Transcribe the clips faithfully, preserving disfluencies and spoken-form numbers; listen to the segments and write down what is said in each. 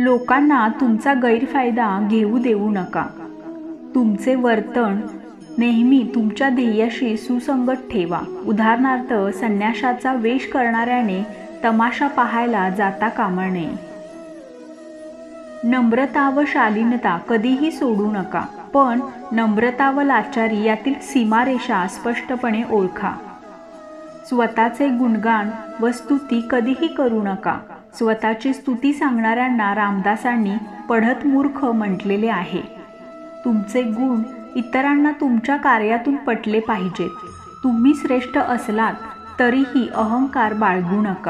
लोकांना तुमचा गैरफायदा घेऊ देऊ नका। तुमचे वर्तन नेहमी तुमच्या ध्येयाशी सुसंगत ठेवा। उदाहरणार्थ, संन्याशाचा वेश करणाऱ्याने तमाशा पाहायला जाता कामा नये। नम्रता व शालीनता कधीही सोडू नका, पण नम्रता व लाचारी यातील सीमारेषा स्पष्टपणे ओळखा। स्वतःचे गुणगान व स्तुती कधीही करू नका। स्वतःची स्तुती सांगणाऱ्यांना रामदासांनी पढत मूर्ख म्हटलेले आहे। तुमचे गुण इतरांना तुमच्या कार्यातून पटले पाहिजेत। तुम्ही श्रेष्ठ असलात तरीही अहंकार बाळगू नका।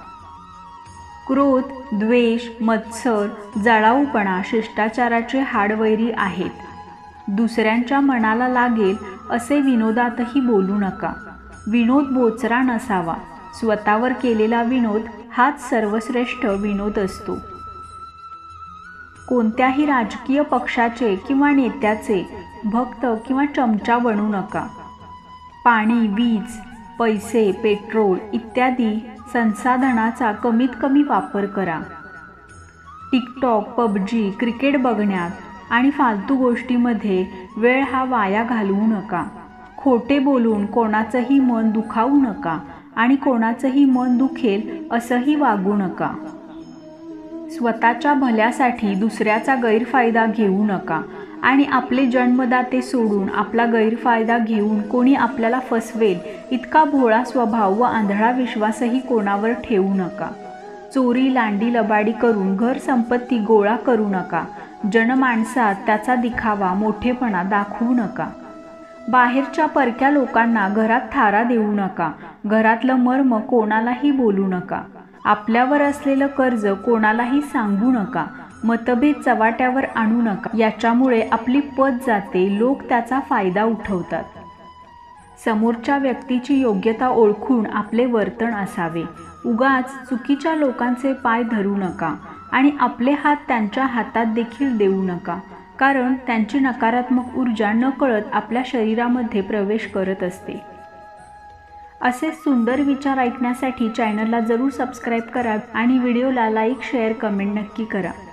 क्रोध, द्वेष, मत्सर, जळाऊपणा शिष्टाचाराचे हाडवैरी आहेत। दुसऱ्यांच्या मनाला लागेल असे विनोदातही बोलू नका। विनोद बोचरा नसावा। स्वतःवर केलेला विनोद हाच सर्वश्रेष्ठ विनोद असतो। कोणत्याही राजकीय पक्षाचे किंवा नेत्याचे भक्त किंवा चमचा बनू नका। पाणी, वीज, पैसे, पेट्रोल इत्यादी संसाधनाचा कमीत कमी वापर करा। टिकटॉक, पबजी, क्रिकेट बघण्यात आणि फालतू गोष्टीमध्ये वेळ हा वाया घालवू नका। खोटे बोलून कोणाचंही मन दुखावू नका आणि कोणाचंही मन दुखेल असंही वागू नका। स्वतःच्या भल्यासाठी दुसऱ्याचा गैरफायदा घेऊ नका आणि आपले जन्मदाते सोडून आपला गैरफायदा घेऊन कोणी आपल्याला फसवेल इतका भोळा स्वभाव व आंधळा विश्वासही कोणावर ठेवू नका। चोरी, लांडी लबाडी करून घर संपत्ती गोळा करू नका। जनमानसात त्याचा दिखावा, मोठेपणा दाखवू नका। बाहेरच्या परक्या लोकांना घरात थारा देऊ नका। घरातलं मर्म कोणालाही बोलू नका। आपल्यावर असलेलं कर्ज कोणालाही सांगू नका। मतभेद चव्हाट्यावर आणू नका। याच्यामुळे आपली पत जाते, लोक त्याचा फायदा उठवतात। समोरच्या व्यक्तीची योग्यता ओळखून आपले वर्तन असावे। उगाच चुकीच्या लोकांचे पाय धरू नका आणि आपले हात त्यांच्या हातात देखील देऊ नका, कारण त्यांची नकारात्मक ऊर्जा नकळत आपल्या शरीरामध्ये प्रवेश करत असते। असे सुंदर विचार ऐकण्यासाठी चॅनलला जरूर सबस्क्राईब करा आणि व्हिडिओला लाईक, शेअर, कमेंट नक्की करा।